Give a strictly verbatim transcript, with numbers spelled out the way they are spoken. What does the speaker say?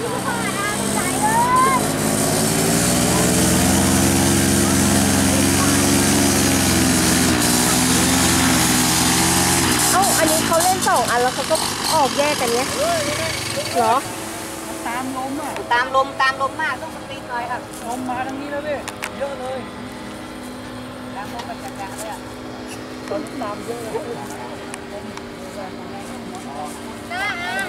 เอ้าอันนี้เขาเล่นสองอันแล้วเขาก็ออกแยกกันเนี้ยเหรอตามลมอ่ะตามลมตามลมมากต้องสปีดหน่อยครับลมมาทางนี้แล้วพี่เยอะเลยตามลมแบบจัดๆเลยอ่ะตอนนี้ตามเยอะเลยน่า